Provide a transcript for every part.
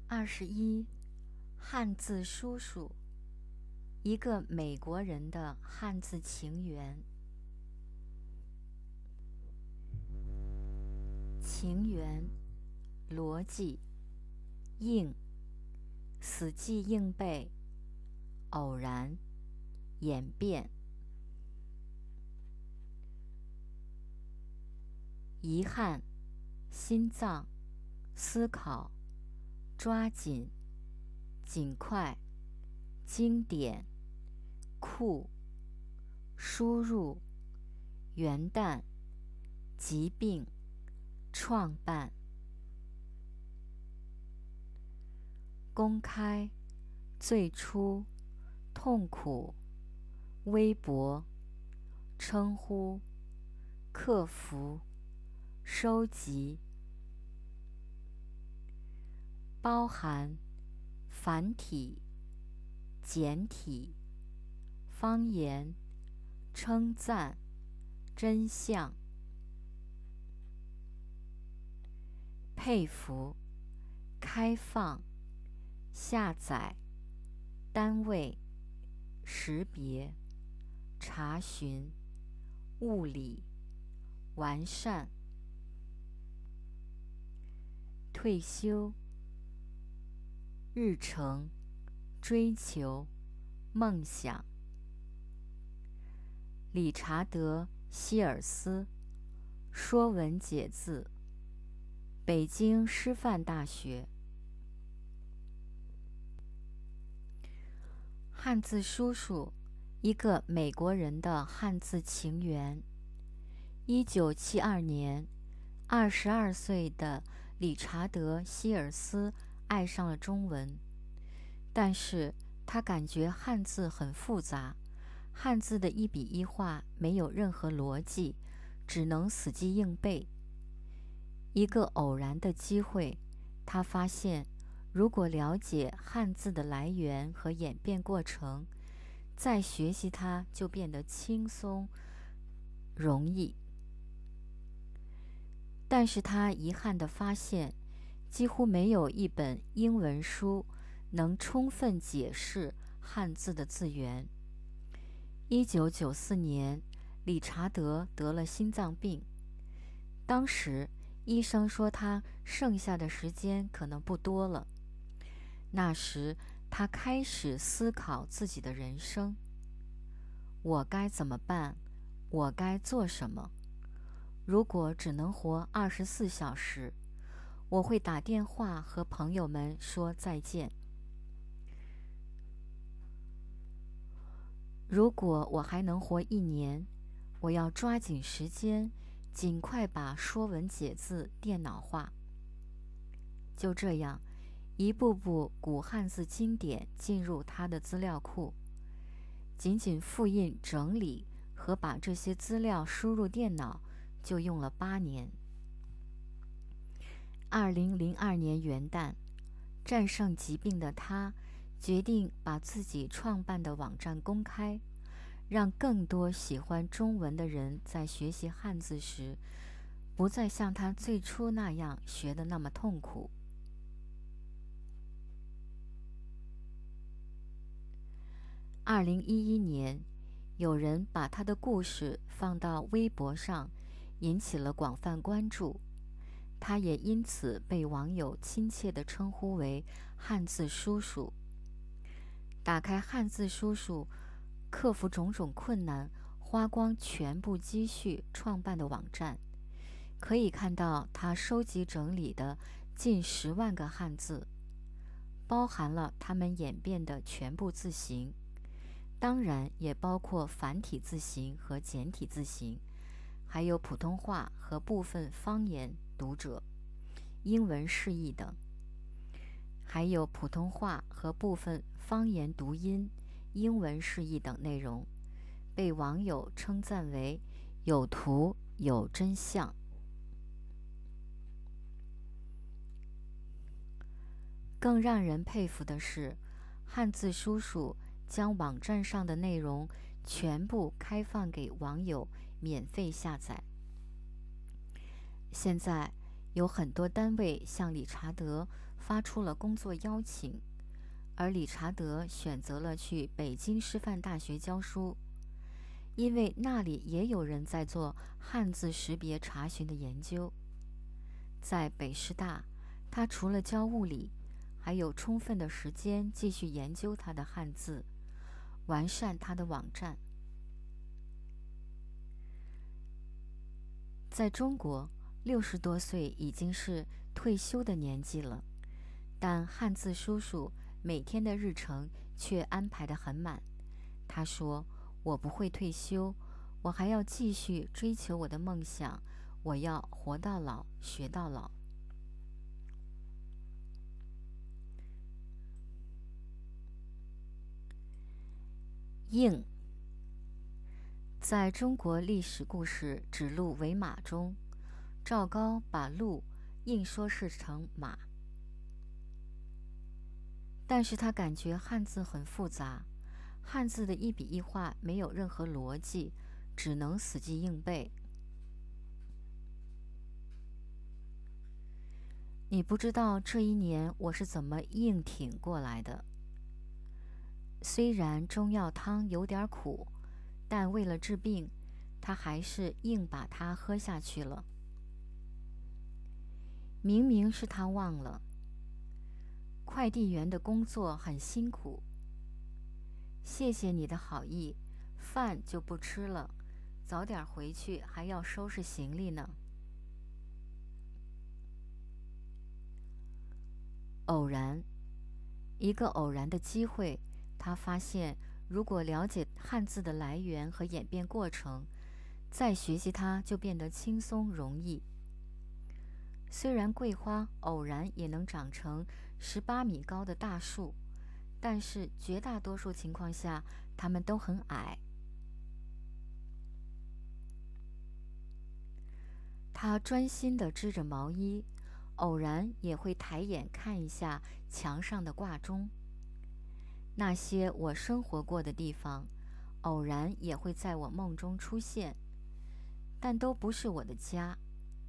21汉字叔叔，一个美国人的汉字情缘。情缘，逻辑，应，死记硬背，偶然，演变。遗憾，心脏，思考，抓紧，尽快，经典，酷，输入，元旦，疾病，创办。公开，最初，痛苦，微薄，称呼，克服，收集。包含，繁体，简体，方言，称赞，真相。佩服，开放，下载，单位，识别，查询，物理，完善。退休，日程，追求，梦想。理查德·希尔斯，说文解字，北京师范大学。汉字叔叔，一个美国人的汉字情缘。1972年，22岁的理查德·希尔斯爱上了中文，但是他感觉汉字很复杂，汉字的一笔一画没有任何逻辑，只能死记硬背。一个偶然的机会，他发现如果了解汉字的来源和演变过程，再学习它就变得轻松容易。但是他遗憾地发现，几乎没有一本英文书能充分解释汉字的字源。1994年，理查德得了心脏病，当时医生说他剩下的时间可能不多了。那时他开始思考自己的人生：我该怎么办？我该做什么？如果只能活24小时，我会打电话和朋友们说再见。如果我还能活1年，我要抓紧时间，尽快把说文解字电脑化。就这样，一部部古汉字经典进入他的资料库，仅仅复印、整理和把这些资料输入电脑就用了8年。2002年元旦，战胜疾病的他决定把自己创办的网站公开，让更多喜欢中文的人在学习汉字时，不再像他最初那样学得那么痛苦。2011年，有人把他的故事放到微博上，引起了广泛关注。他也因此被网友亲切地称呼为汉字叔叔。打开汉字叔叔克服种种困难，花光全部积蓄创办的网站，可以看到他收集整理的近10万个汉字，包含了它们演变的全部字形，当然也包括繁体字形和简体字形，还有普通话和部分方言读者、英文释义等，还有普通话和部分方言读音、英文释义等内容，被网友称赞为有图有真相。更让人佩服的是，汉字叔叔将网站上的内容全部开放给网友免费下载。现在有很多单位向理查德发出了工作邀请，而理查德选择了去北京师范大学教书，因为那里也有人在做汉字识别查询的研究。在北师大，他除了教物理，还有充分的时间继续研究他的汉字，完善他的网站。在中国，60多岁已经是退休的年纪了，但汉字叔叔每天的日程却安排得很满。他说：“我不会退休，我还要继续追求我的梦想，我要活到老，学到老。”应，在中国历史故事《指鹿为马》中，赵高把鹿硬说是成马，但是他感觉汉字很复杂，汉字的一笔一画没有任何逻辑，只能死记硬背。你不知道这一年我是怎么硬挺过来的。虽然中药汤有点苦，但为了治病，他还是硬把它喝下去了。明明是他忘了，快递员的工作很辛苦。谢谢你的好意，饭就不吃了，早点回去还要收拾行李呢。偶然，一个偶然的机会，他发现如果了解汉字的来源和演变过程，再学习它就变得轻松容易。虽然桂花偶然也能长成18米高的大树，但是绝大多数情况下，它们都很矮。他专心地织着毛衣，偶然也会抬眼看一下墙上的挂钟。那些我生活过的地方，偶然也会在我梦中出现，但都不是我的家。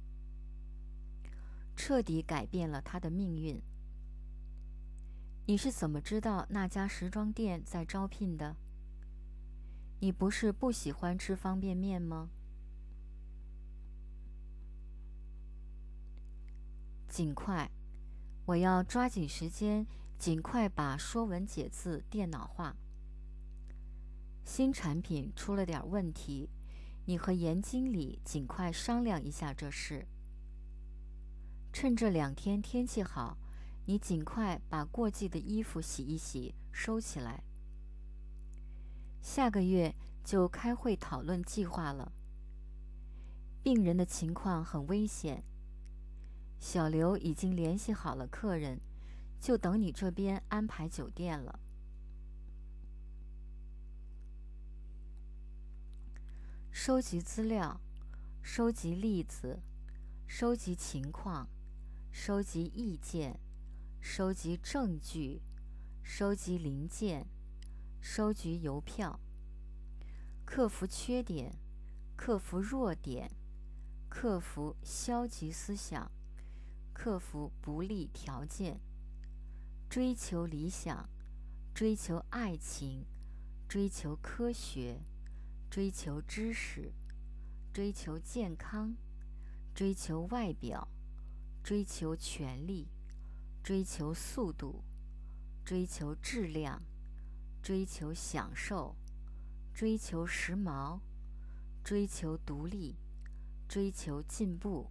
彻底改变了他的命运。你是怎么知道那家时装店在招聘的？你不是不喜欢吃方便面吗？尽快，我要抓紧时间，尽快把《说文解字》电脑化。新产品出了点问题，你和严经理尽快商量一下这事。趁这2天天气好，你尽快把过季的衣服洗一洗，收起来。下个月就开会讨论计划了。病人的情况很危险。小刘已经联系好了客人，就等你这边安排酒店了。收集资料，收集例子，收集情况，收集意见，收集证据，收集零件，收集邮票。克服缺点，克服弱点，克服消极思想，克服不利条件，追求理想，追求爱情，追求科学，追求知识，追求健康，追求外表，追求权力，追求速度，追求质量，追求享受，追求时髦，追求独立，追求进步。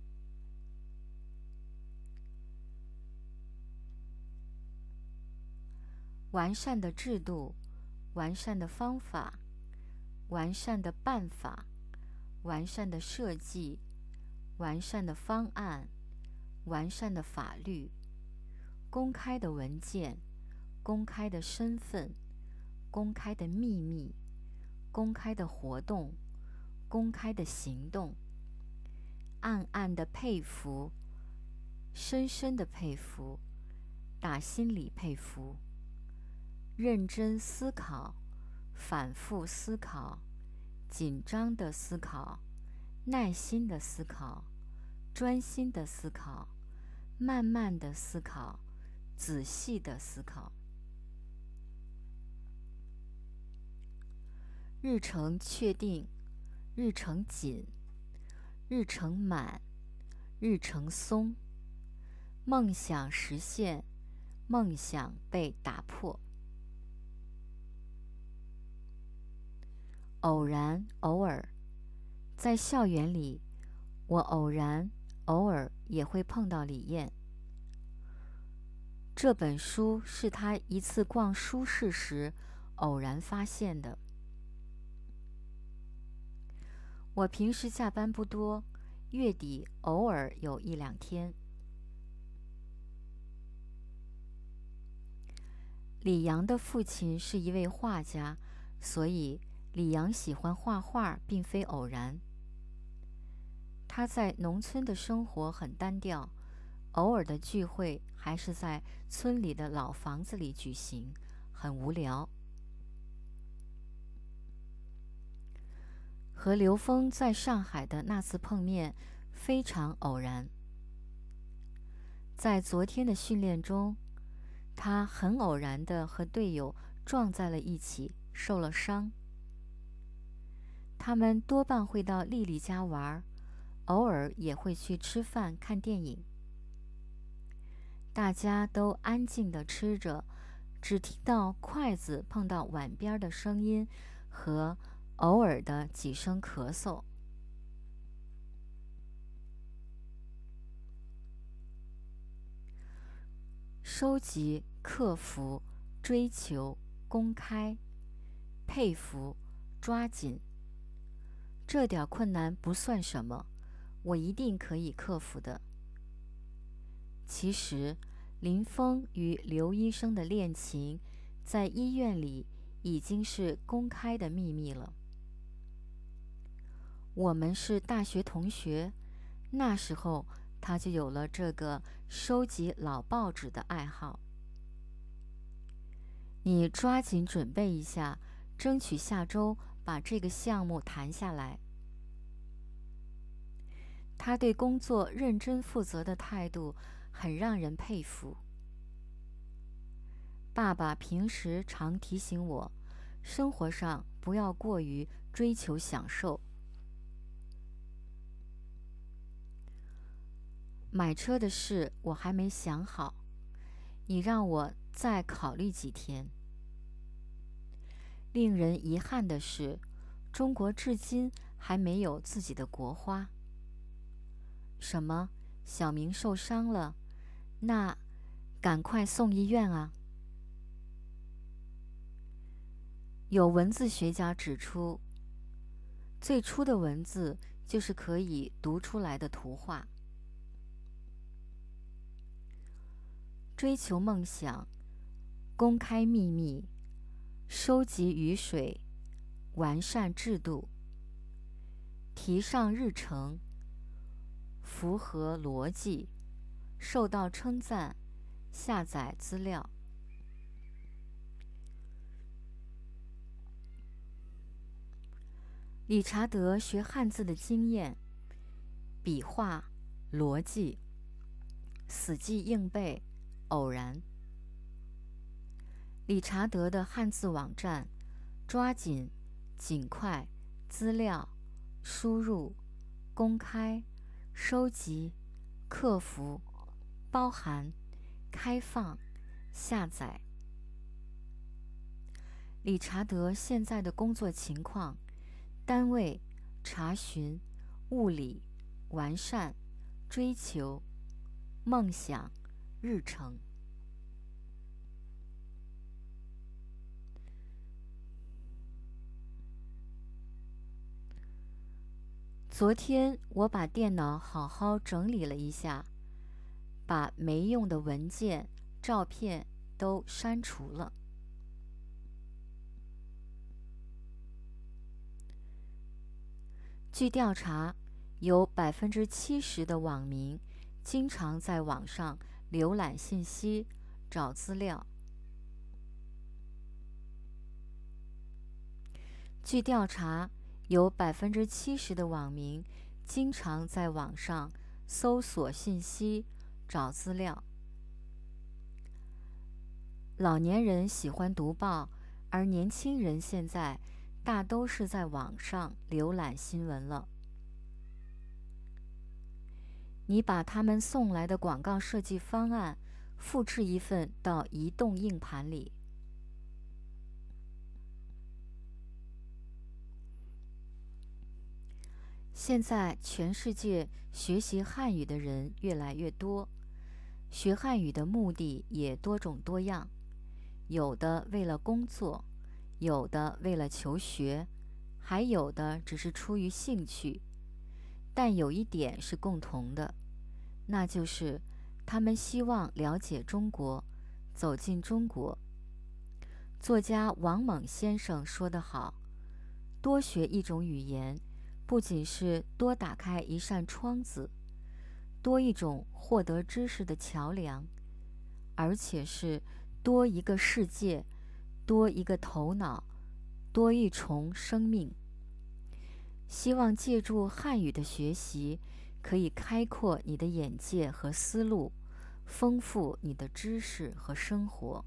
完善的制度，完善的方法，完善的办法，完善的设计，完善的方案，完善的法律，公开的文件，公开的身份，公开的秘密，公开的活动，公开的行动，暗暗的佩服，深深的佩服，打心里佩服。认真思考，反复思考，紧张的思考，耐心的思考， 专心的思考，慢慢的思考，仔细的思考。日程确定，日程紧，日程满，日程松，梦想实现，梦想被打破。偶然，偶尔，在校园里，我偶然偶尔也会碰到李艳。这本书是他一次逛书市时偶然发现的。我平时下班不多，月底偶尔有1-2天。李阳的父亲是一位画家，所以李阳喜欢画画并非偶然。他在农村的生活很单调，偶尔的聚会还是在村里的老房子里举行，很无聊。和刘峰在上海的那次碰面非常偶然。在昨天的训练中，他很偶然地和队友撞在了一起，受了伤。他们多半会到丽丽家玩，偶尔也会去吃饭看电影。大家都安静地吃着，只听到筷子碰到碗边的声音和偶尔的几声咳嗽。收集、克服、追求、公开、佩服、抓紧，这点困难不算什么，我一定可以克服的。其实，林峰与刘医生的恋情，在医院里已经是公开的秘密了。我们是大学同学，那时候他就有了这个收集老报纸的爱好。你抓紧准备一下，争取下周把这个项目谈下来。他对工作认真负责的态度很让人佩服。爸爸平时常提醒我，生活上不要过于追求享受。买车的事我还没想好，你让我再考虑几天。令人遗憾的是，中国至今还没有自己的国花。什么？小明受伤了？那赶快送医院啊！有文字学家指出，最初的文字就是可以读出来的图画。追求梦想，公开秘密，收集雨水，完善制度，提上日程，符合逻辑，受到称赞，下载资料。理查德学汉字的经验，笔画，逻辑，死记硬背，偶然。理查德的汉字网站，抓紧、尽快、资料、输入、公开、收集、克服、包含、开放、下载。理查德现在的工作情况：单位、查询、物理、完善、追求、梦想、日程。昨天我把电脑好好整理了一下，把没用的文件、照片都删除了。据调查，有70%的网民经常在网上浏览信息、找资料。据调查，有70%的网民经常在网上搜索信息、找资料。老年人喜欢读报，而年轻人现在大都是在网上浏览新闻了。你把他们送来的广告设计方案复制一份到移动硬盘里。现在全世界学习汉语的人越来越多，学汉语的目的也多种多样，有的为了工作，有的为了求学，还有的只是出于兴趣。但有一点是共同的，那就是他们希望了解中国，走进中国。作家王蒙先生说得好，多学一种语言，不仅是多打开一扇窗子，多一种获得知识的桥梁，而且是多一个世界，多一个头脑，多一重生命。希望借助汉语的学习，可以开阔你的眼界和思路，丰富你的知识和生活。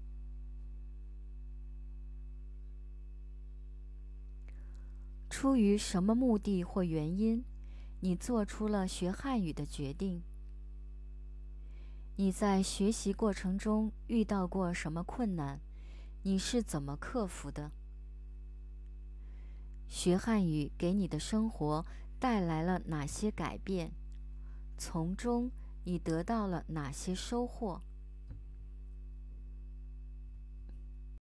出于什么目的或原因，你做出了学汉语的决定？你在学习过程中遇到过什么困难？你是怎么克服的？学汉语给你的生活带来了哪些改变？从中你得到了哪些收获？